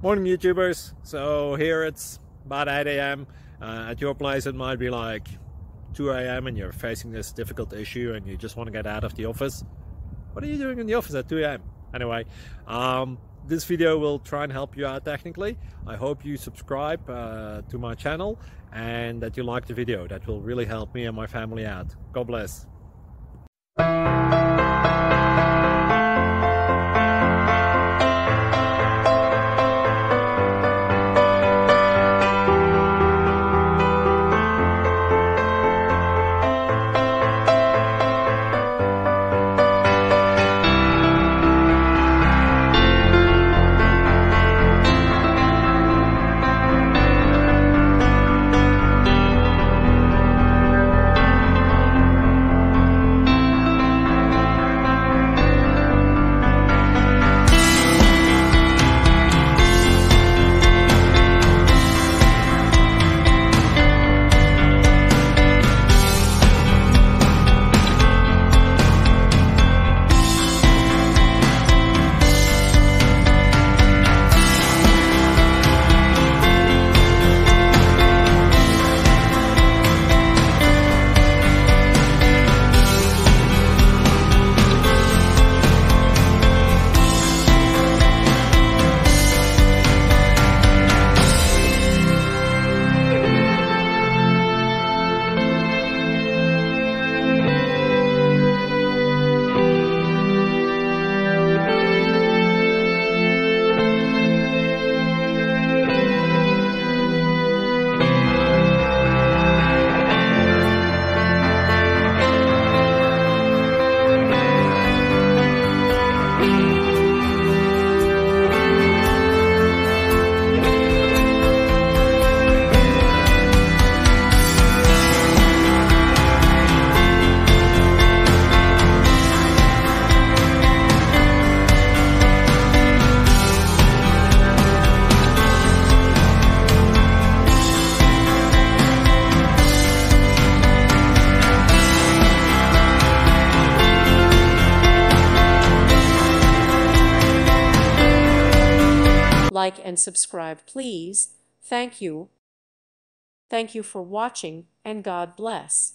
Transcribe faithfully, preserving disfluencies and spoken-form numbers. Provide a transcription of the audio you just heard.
Morning YouTubers. So here it's about eight A M Uh, at your place it might be like two A M and you're facing this difficult issue and you just want to get out of the office. What are you doing in the office at two A M? Anyway, um, this video will try and help you out technically. I hope you subscribe uh, to my channel and that you like the video. That will really help me and my family out. God bless. Like and subscribe, please. Thank you. Thank you for watching, and God bless.